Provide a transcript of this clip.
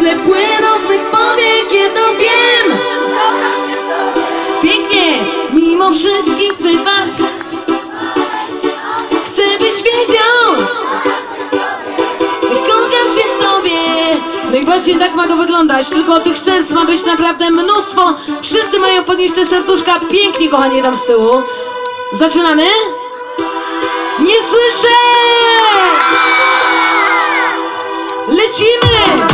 Krople płyną z mych powiek, jedno wiem. Pięknie, mimo wszystkich wywad. Chcę byś wiedział, kocham się w tobie. No i właśnie tak ma to wyglądać, tylko tych serc ma być naprawdę mnóstwo. Wszyscy mają podnieść te serduszka, pięknie kochani tam z tyłu. Zaczynamy? Nie słyszę! Lecimy!